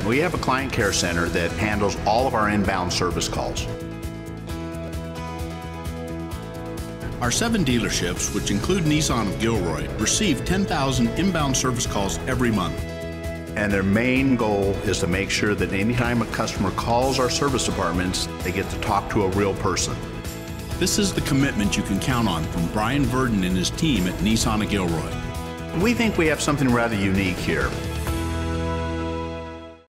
We have a client care center that handles all of our inbound service calls. Our 7 dealerships, which include Nissan of Gilroy, receive 10,000 inbound service calls every month. And their main goal is to make sure that anytime a customer calls our service departments, they get to talk to a real person. This is the commitment you can count on from Brian Verdon and his team at Nissan of Gilroy. We think we have something rather unique here.